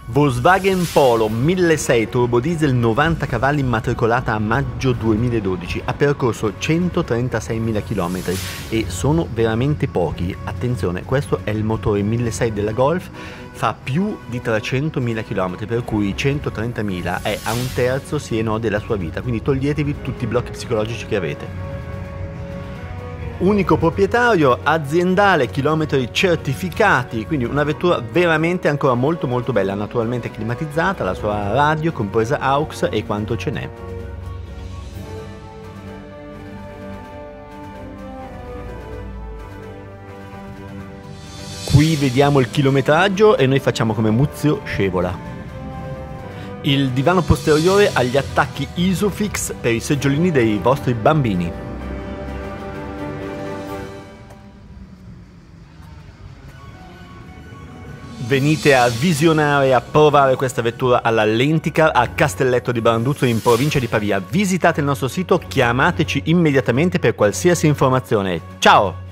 Volkswagen Polo 1600 turbo diesel 90 cavalli immatricolata a maggio 2012, ha percorso 136.000 km e sono veramente pochi. Attenzione, questo è il motore 1600 della Golf, fa più di 300.000 km, per cui 130.000 è a un terzo sì e no della sua vita, quindi toglietevi tutti i blocchi psicologici che avete. Unico proprietario, aziendale, chilometri certificati, quindi una vettura veramente ancora molto bella, naturalmente climatizzata, la sua radio, compresa AUX e quanto ce n'è. Qui vediamo il chilometraggio e noi facciamo come Muzio scevola. Il divano posteriore ha gli attacchi Isofix per i seggiolini dei vostri bambini. Venite a visionare e a provare questa vettura alla Lenticar a Castelletto di Branduzzo in provincia di Pavia. Visitate il nostro sito, chiamateci immediatamente per qualsiasi informazione. Ciao!